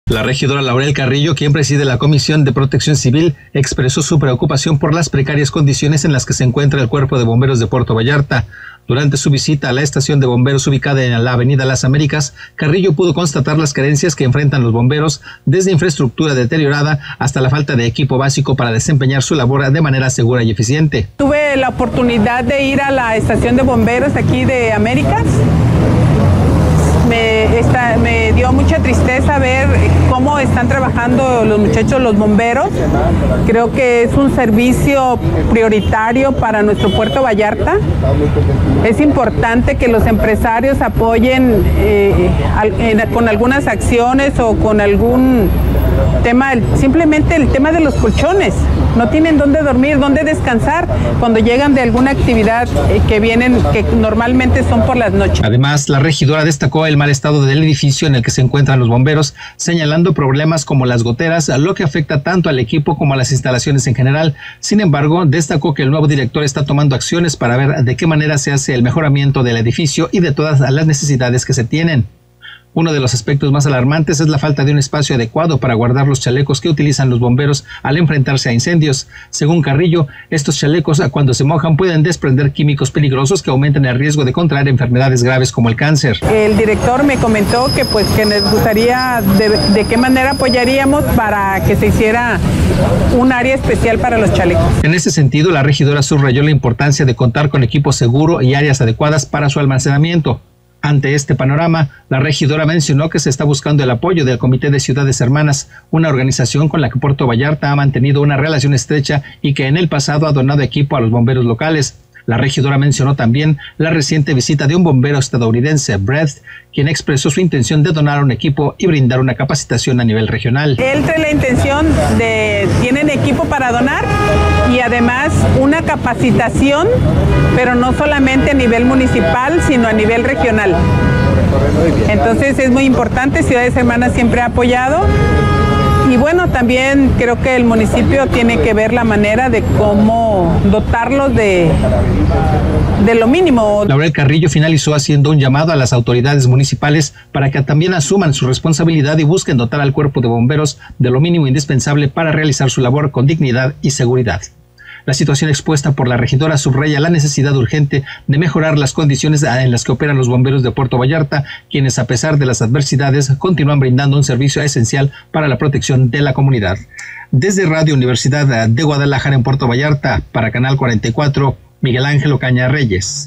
La regidora Laurel Carrillo, quien preside la Comisión de Protección Civil, expresó su preocupación por las precarias condiciones en las que se encuentra el Cuerpo de Bomberos de Puerto Vallarta. Durante su visita a la estación de bomberos ubicada en la Avenida Las Américas, Carrillo pudo constatar las carencias que enfrentan los bomberos, desde infraestructura deteriorada hasta la falta de equipo básico para desempeñar su labor de manera segura y eficiente. Tuve la oportunidad de ir a la estación de bomberos aquí de Américas. Me dio mucha tristeza ver cómo están trabajando los muchachos, los bomberos. Creo que es un servicio prioritario para nuestro Puerto Vallarta. Es importante que los empresarios apoyen con algunas acciones o con algún tema, simplemente el tema de los colchones. No tienen dónde dormir, dónde descansar cuando llegan de alguna actividad que normalmente son por las noches. Además, la regidora destacó el mal estado del edificio en el que se encuentran los bomberos, señalando problemas como las goteras, lo que afecta tanto al equipo como a las instalaciones en general. Sin embargo, destacó que el nuevo director está tomando acciones para ver de qué manera se hace el mejoramiento del edificio y de todas las necesidades que se tienen. Uno de los aspectos más alarmantes es la falta de un espacio adecuado para guardar los chalecos que utilizan los bomberos al enfrentarse a incendios. Según Carrillo, estos chalecos, cuando se mojan, pueden desprender químicos peligrosos que aumentan el riesgo de contraer enfermedades graves como el cáncer. El director me comentó que nos gustaría de qué manera apoyaríamos para que se hiciera un área especial para los chalecos. En ese sentido, la regidora subrayó la importancia de contar con equipo seguro y áreas adecuadas para su almacenamiento. Ante este panorama, la regidora mencionó que se está buscando el apoyo del Comité de Ciudades Hermanas, una organización con la que Puerto Vallarta ha mantenido una relación estrecha y que en el pasado ha donado equipo a los bomberos locales. La regidora mencionó también la reciente visita de un bombero estadounidense, Brett, quien expresó su intención de donar un equipo y brindar una capacitación a nivel regional. Él trae la intención tienen equipo para donar y además una capacitación, pero no solamente a nivel municipal, sino a nivel regional. Entonces es muy importante, Ciudades Hermanas siempre ha apoyado. Y bueno, también creo que el municipio tiene que ver la manera de cómo dotarlos de lo mínimo. Laurel Carrillo finalizó haciendo un llamado a las autoridades municipales para que también asuman su responsabilidad y busquen dotar al cuerpo de bomberos de lo mínimo indispensable para realizar su labor con dignidad y seguridad. La situación expuesta por la regidora subraya la necesidad urgente de mejorar las condiciones en las que operan los bomberos de Puerto Vallarta, quienes a pesar de las adversidades continúan brindando un servicio esencial para la protección de la comunidad. Desde Radio Universidad de Guadalajara en Puerto Vallarta, para Canal 44, Miguel Ángel Ocaña Reyes.